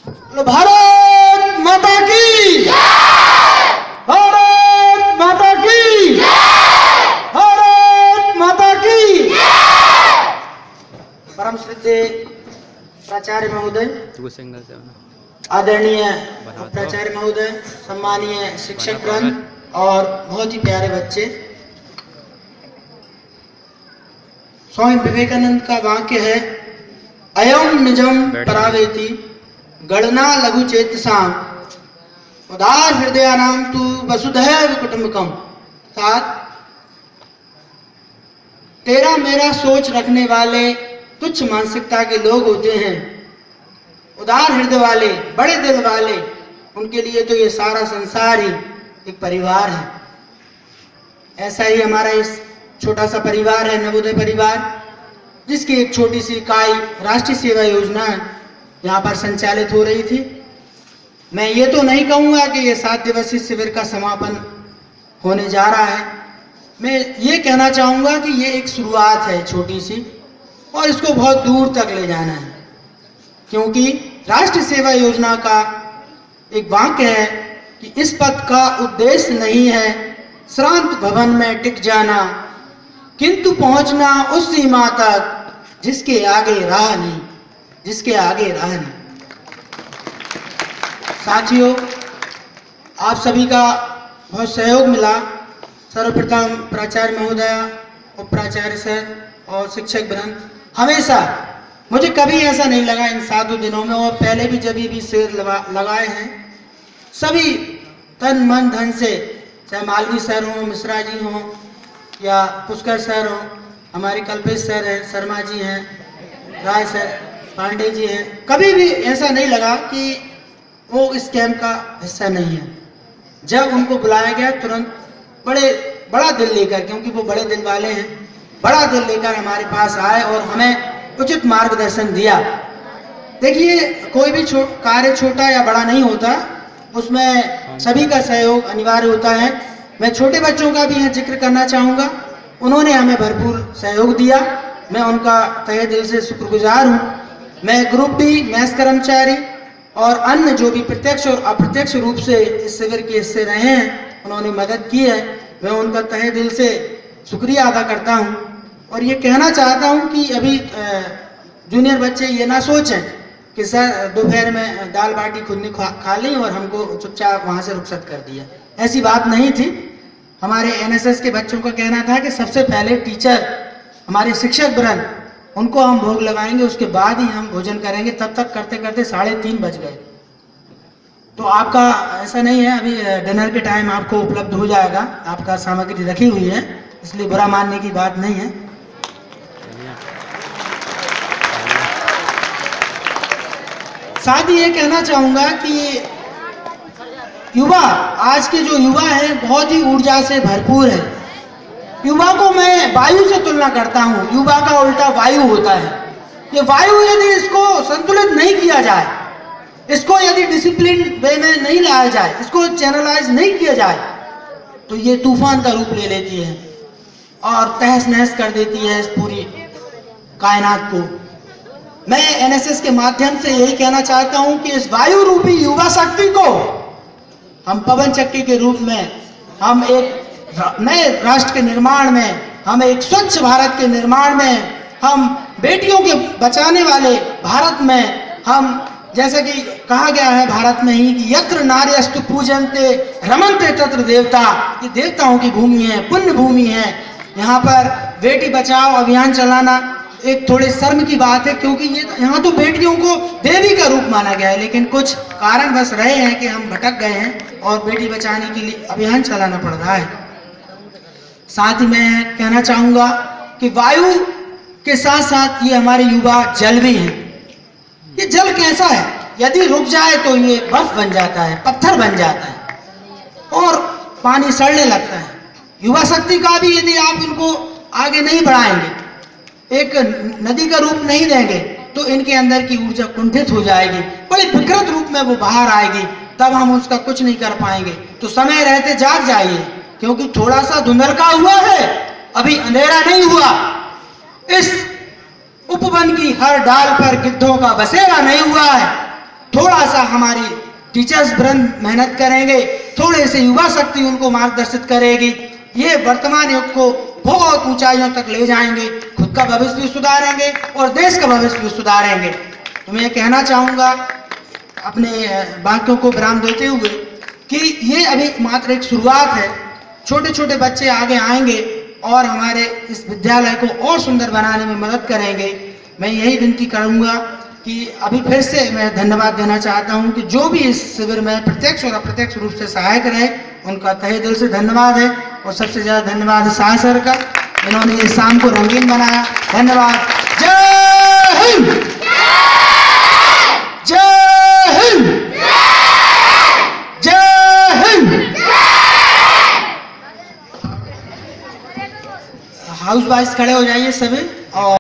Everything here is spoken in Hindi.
भारत माता की, भारत माता की, भारत माता की। परम श्रद्धेय प्राचार्य महोदय, आदरणीय प्राचार्य महोदय, सम्मानीय शिक्षक वृंद और बहुत ही प्यारे बच्चे, स्वामी विवेकानंद का वाक्य है, अयम निजम परावेति गणना लघु चेतसाम उदार हृदयानाम तु वसुधैव कुटुंबकम। साथ तेरा मेरा सोच रखने वाले तुच्छ मानसिकता के लोग होते हैं, उदार हृदय वाले, बड़े दिल वाले, उनके लिए तो ये सारा संसार ही एक परिवार है। ऐसा ही हमारा इस छोटा सा परिवार है, नवोदय परिवार, जिसकी एक छोटी सी इकाई राष्ट्रीय सेवा योजना यहाँ पर संचालित हो रही थी। मैं ये तो नहीं कहूँगा कि ये 7 दिवसीय शिविर का समापन होने जा रहा है। मैं ये कहना चाहूँगा कि ये एक शुरुआत है छोटी सी, और इसको बहुत दूर तक ले जाना है, क्योंकि राष्ट्रीय सेवा योजना का एक वाक्य है कि इस पथ का उद्देश्य नहीं है श्रांत भवन में टिक जाना, किंतु पहुंचना उस सीमा तक जिसके आगे राह नहीं, जिसके आगे राह नहीं। साथियों, आप सभी का बहुत सहयोग मिला। सर्वप्रथम प्राचार्य महोदया, उप प्राचार्य सर और शिक्षक वृंद, हमेशा मुझे कभी ऐसा नहीं लगा इन 7 दिनों में, और पहले भी जब भी शिविर लगाए हैं, सभी तन मन धन से, चाहे मालवी सर हों, मिश्रा जी हों, या पुष्कर सर हों, हमारे कल्पेश सर हैं, शर्मा जी हैं, राय सर, पांडे जी हैं, कभी भी ऐसा नहीं लगा कि वो इस कैंप का हिस्सा नहीं है। जब उनको बुलाया गया तुरंत बड़ा दिल लेकर, क्योंकि वो बड़े दिल वाले हैं, बड़ा दिल लेकर हमारे पास आए और हमें उचित मार्गदर्शन दिया। देखिए, कोई भी कार्य छोटा या बड़ा नहीं होता, उसमें सभी का सहयोग अनिवार्य होता है। मैं छोटे बच्चों का भी यहाँ जिक्र करना चाहूँगा, उन्होंने हमें भरपूर सहयोग दिया, मैं उनका तहे दिल से शुक्रगुजार हूँ। मैं ग्रुप डी, मैथ्स कर्मचारी और अन्य जो भी प्रत्यक्ष और अप्रत्यक्ष रूप से इस शिविर के हिस्से रहे हैं, उन्होंने मदद की है, मैं उनका तहे दिल से शुक्रिया अदा करता हूँ। और ये कहना चाहता हूँ कि अभी जूनियर बच्चे ये ना सोचें कि सर दोपहर में दाल बाटी खुद ने खा ली और हमको चुपचाप वहाँ से रुखसत कर दिया, ऐसी बात नहीं थी। हमारे एनएसएस के बच्चों का कहना था कि सबसे पहले टीचर, हमारे शिक्षक वृंद, उनको हम भोग लगाएंगे, उसके बाद ही हम भोजन करेंगे। तब तक करते करते 3:30 बज गए। तो आपका ऐसा नहीं है, अभी डिनर के टाइम आपको उपलब्ध हो जाएगा, आपका सामग्री रखी हुई है, इसलिए बुरा मानने की बात नहीं है। साथ ही ये कहना चाहूँगा कि युवा, आज के जो युवा हैं, बहुत ही ऊर्जा से भरपूर है। युवा को मैं वायु से तुलना करता हूँ, युवा का उल्टा वायु होता है। ये वायु यदि इसको संतुलित नहीं किया जाए, इसको यदि डिसिप्लिन वे में नहीं लाया जाए, इसको चैनलाइज नहीं किया जाए, तो ये तूफान का रूप ले लेती है और तहस नहस कर देती है इस पूरी कायनात को। मैं एनएसएस के माध्यम से यही कहना चाहता हूं कि इस वायु रूपी युवा शक्ति को हम पवन चक्की के रूप में, हम एक नए राष्ट्र के निर्माण में, हम एक स्वच्छ भारत के निर्माण में, हम बेटियों के बचाने वाले भारत में, हम जैसे कि कहा गया है भारत में ही कि यत्र नार्यस्तु पूजन्ते रमन्ते तत्र देवता, ये देवताओं की भूमि है, पुण्य भूमि है। यहाँ पर बेटी बचाओ अभियान चलाना एक थोड़ी शर्म की बात है, क्योंकि ये यहाँ तो बेटियों को देवी का रूप माना गया है, लेकिन कुछ कारण बस रहे हैं कि हम भटक गए हैं और बेटी बचाने के लिए अभियान चलाना पड़ रहा है। साथ ही मैं कहना चाहूँगा कि वायु के साथ साथ ये हमारे युवा जल भी हैं। ये जल कैसा है, यदि रुक जाए तो ये बर्फ बन जाता है, पत्थर बन जाता है और पानी सड़ने लगता है। युवा शक्ति का भी यदि आप इनको आगे नहीं बढ़ाएंगे, एक नदी का रूप नहीं देंगे, तो इनके अंदर की ऊर्जा कुंठित हो जाएगी, बड़े विकृत रूप में वो बाहर आएगी, तब हम उसका कुछ नहीं कर पाएंगे। तो समय रहते जाग जाइए, क्योंकि थोड़ा सा धुंधलका हुआ है, अभी अंधेरा नहीं हुआ। इस उपवन की हर डाल पर गिद्धों का बसेरा नहीं हुआ है। थोड़ा सा हमारी टीचर्स वृंद मेहनत करेंगे, थोड़े से युवा शक्ति उनको मार्गदर्शित करेगी, ये वर्तमान युग को बहुत ऊंचाइयों तक ले जाएंगे, खुद का भविष्य भी सुधारेंगे और देश का भविष्य भी सुधारेंगे। तो मैं ये कहना चाहूँगा अपने वाक्यों को विराम देते हुए कि ये अभी मात्र एक शुरुआत है। छोटे छोटे बच्चे आगे आएंगे और हमारे इस विद्यालय को और सुंदर बनाने में मदद करेंगे। मैं यही विनती करूँगा कि अभी फिर से मैं धन्यवाद देना चाहता हूं कि जो भी इस शिविर में प्रत्यक्ष और अप्रत्यक्ष रूप से सहायक रहे, उनका तहे दिल से धन्यवाद है। और सबसे ज़्यादा धन्यवाद शाह सर का, इन्होंने इस शाम को रंगीन बनाया। धन्यवाद। जय हिंद, जय हिंद, जय हिंद। हाउस वाइज खड़े हो जाइए सभी।